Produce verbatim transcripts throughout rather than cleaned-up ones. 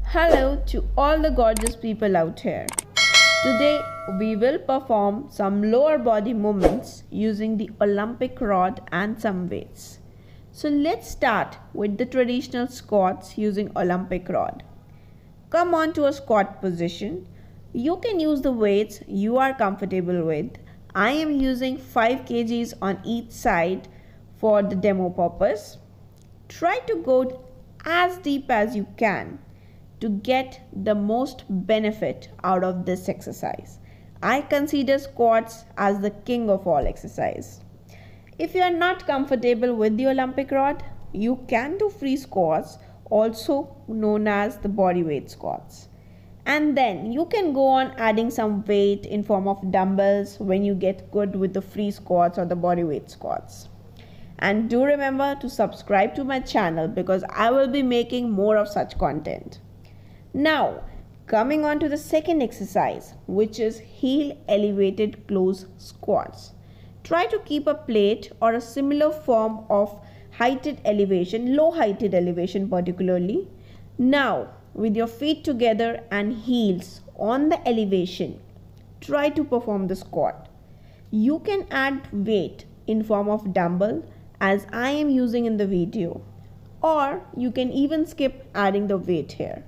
Hello to all the gorgeous people out here. Today we will perform some lower body movements using the Olympic rod and some weights. So let's start with the traditional squats using Olympic rod. Come on to a squat position. You can use the weights you are comfortable with. I am using five kilograms on each side for the demo purpose. Try to go as deep as you can to get the most benefit out of this exercise. I consider squats as the king of all exercise. If you are not comfortable with the Olympic rod, you can do free squats, also known as the body weight squats. And then you can go on adding some weight in form of dumbbells when you get good with the free squats or the body weight squats. And do remember to subscribe to my channel because I will be making more of such content. Now, coming on to the second exercise, which is heel elevated close squats. Try to keep a plate or a similar form of heighted elevation, low heighted elevation particularly. Now, with your feet together and heels on the elevation, try to perform the squat. You can add weight in form of dumbbell as I am using in the video, or you can even skip adding the weight here.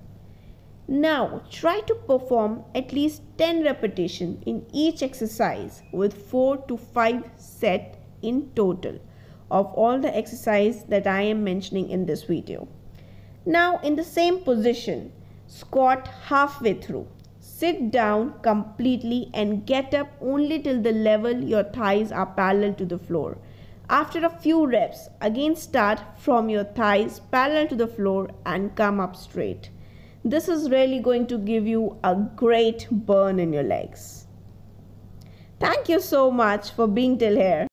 Now try to perform at least ten repetitions in each exercise with four to five sets in total of all the exercise that I am mentioning in this video. Now in the same position, squat halfway through. Sit down completely and get up only till the level your thighs are parallel to the floor. After a few reps, again start from your thighs parallel to the floor and come up straight. This is really going to give you a great burn in your legs. Thank you so much for being till here.